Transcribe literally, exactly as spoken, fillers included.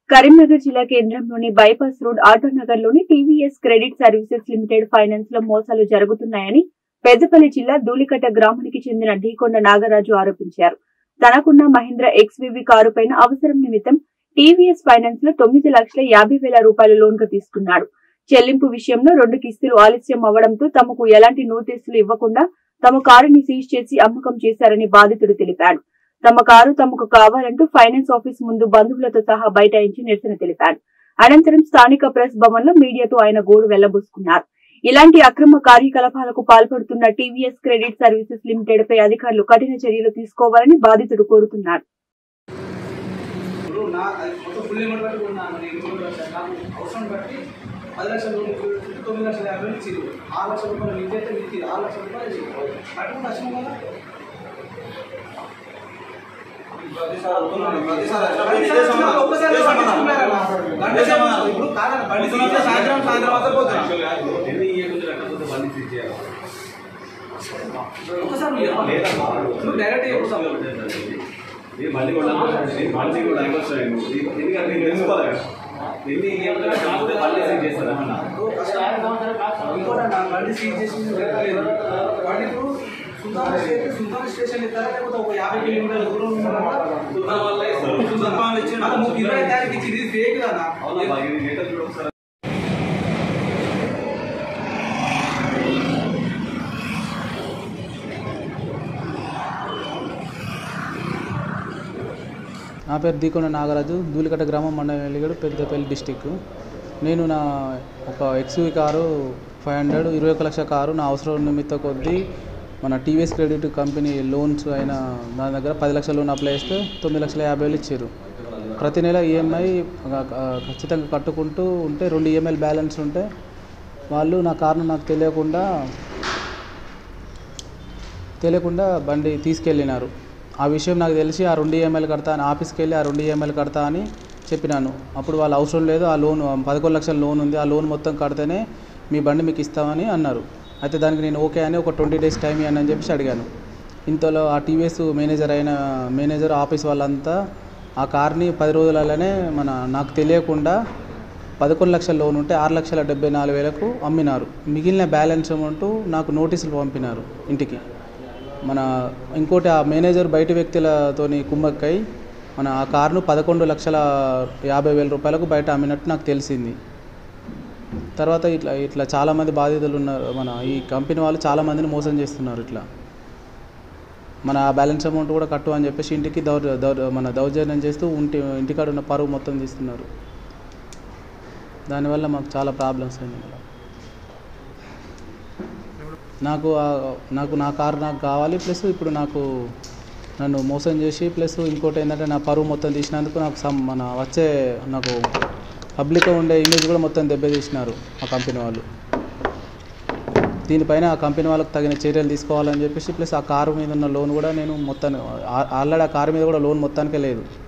కరీంనగర్ జిల్లా కేంద్రంలోని bypass road Autonagar లోని TVS credit services limited finance లో మోసాలు జరుగుతున్నాయని పెద్దపల్లి జిల్లా ధూళికట్ట గ్రామానికి చెందిన ఢీకొండ నాగరాజు ఆరోపించారు. తనకున్న మహీంద్ర ఎక్స్వీవీ కారు పైన అవసరం నిమిత్తం టీవీఎస్ ఫైనాన్స్ లో తొమ్మిది లక్షల యాభై వేల రూపాయల లోన్ గా తీసుకున్నాడు. చెల్లింపు విషయంలో రెండు కిస్తులు ఆలస్యం అవ్వడంతో తమకు ఎలాంటి నోటీసులు ఇవ్వకుండా తమ కారుని సీజ్ చేసి అమ్మకం చేశారని బాధితుడు తెలిపాడు. తమ కారు తమకు కావాలంటూ ఫైనాన్స్ ఆఫీస్ ముందు బంధువులతో సహా బైఠాయించి నిరసన తెలిపాడు. అనంతరం స్థానిక ప్రెస్ భవన్ లో మీడియాతో ఆయన గోడు వెళ్లబోసుకున్నారు. ఇలాంటి అక్రమ కార్యకలాపాలకు పాల్పడుతున్న టీవీఎస్ క్రెడిట్ సర్వీసెస్ లిమిటెడ్ పై అధికారులు కఠిన చర్యలు తీసుకోవాలని బాధితుడు కోరుతున్నారు. పది లక్షల రూపాయలు తొమ్మిది లక్షల యాభై ఇచ్చారు. ఆరు లక్షల రూపాయలు విద్యతే ఇచ్చి ఆరు లక్షల రూపాయలు అటు నష్టం కదా. ఇప్పుడు కాదు సాయంత్రం సాయంత్రం వద్ద పోతాను ఒకసారి డైరెక్ట్ మళ్ళీ కూడా మళ్ళీ కూడా ఎందుకంటే తెలుసుకోవాలి. ఎన్ని మళ్ళీ సీజ్ చేస్తారన్నా మళ్ళీ సీజ్ చేసి వాళ్ళు ఇప్పుడు సుల్తాన్ స్టేషన్ సుల్తాన్ స్టేషన్ ఇస్తారా లేకపోతే ఒక యాభై కిలోమీటర్ల దూరం సుల్తాన్ వల్ల సుల్తాన్ ఇచ్చి ఇరవై తారీఖు ఇచ్చి ఇది ఫేక్ కదా. నా పేరు ఢీకొండ నాగరాజు, ధూళికట్ట గ్రామం, మండలం వెలిగడు, పెద్దపల్లి డిస్టిక్. నేను నా ఒక ఎక్స్యూవీ కారు ఫైవ్ హండ్రెడ్ ఇరవై ఒక లక్షల కారు నా అవసరం నిమిత్తం కొద్దీ మన టీవీఎస్ క్రెడిట్ కంపెనీ లోన్స్ అయిన నా దగ్గర పది లక్షల లోన్ అప్లై చేస్తే తొమ్మిది లక్షల యాభై వేలు ఇచ్చారు. ప్రతి నెల ఈఎంఐ ఖచ్చితంగా కట్టుకుంటూ ఉంటే రెండు ఈఎంఐలు బ్యాలెన్స్ ఉంటే వాళ్ళు నా కారును నాకు తెలియకుండా తెలియకుండా బండి తీసుకెళ్ళినారు. ఆ విషయం నాకు తెలిసి ఆ రెండు ఈఎంఐలు కడతా అని ఆఫీస్కి వెళ్ళి ఆ రెండు ఈఎంఐలు కడతా అని చెప్పినాను. అప్పుడు వాళ్ళు అవసరం లేదు, ఆ లోన్ పదకొండు లక్షల లోన్ ఉంది, ఆ లోన్ మొత్తం కడితేనే మీ బండి మీకు ఇస్తామని అన్నారు. అయితే దానికి నేను ఓకే అని ఒక ట్వంటీ డేస్ టైం ఇవ్వను అని చెప్పేసి అడిగాను. ఇంతలో ఆ టీవీఎస్ మేనేజర్ అయిన మేనేజర్ ఆఫీస్ వాళ్ళంతా ఆ కార్ని పది రోజులలోనే మన నాకు తెలియకుండా పదకొండు లక్షల లోన్ ఉంటే ఆరు లక్షల డెబ్బై నాలుగు వేలకు అమ్మినారు. మిగిలిన బ్యాలెన్స్ అమౌంట్ నాకు నోటీసులు పంపినారు ఇంటికి. మన ఇంకోటి ఆ మేనేజర్ బయట వ్యక్తులతోని కుమ్మక్కై మన ఆ కారును పదకొండు లక్షల యాభై వేల రూపాయలకు బయట అమ్మినట్టు నాకు తెలిసింది. తర్వాత ఇట్లా ఇట్లా చాలామంది బాధితులు ఉన్నారు. మన ఈ కంపెనీ వాళ్ళు చాలామందిని మోసం చేస్తున్నారు. ఇట్లా మన ఆ బ్యాలెన్స్ అమౌంట్ కూడా కట్టు అని చెప్పేసి ఇంటికి దౌర్ దౌర్ మన దౌర్జన్యం చేస్తూ ఇంటి ఇంటికాడ ఉన్న పరువు మొత్తం తీస్తున్నారు. దానివల్ల మాకు చాలా ప్రాబ్లమ్స్ అయినాయి. నాకు నాకు నా కారు నాకు కావాలి, ప్లస్ ఇప్పుడు నాకు నన్ను మోసం చేసి ప్లస్ ఇంకోటి ఏంటంటే నా పరువు మొత్తం తీసినందుకు నాకు సమ్ మన వచ్చే నాకు పబ్లిక్గా ఉండే ఇమేజ్ కూడా మొత్తం దెబ్బతీసినారు ఆ కంపెనీ వాళ్ళు. దీనిపైన ఆ కంపెనీ వాళ్ళకి తగిన చర్యలు తీసుకోవాలని చెప్పేసి ప్లస్ ఆ కారు మీద ఉన్న లోన్ కూడా నేను మొత్తాన్ని ఆల్రెడీ ఆ కారు మీద కూడా లోన్ మొత్తానికే లేదు.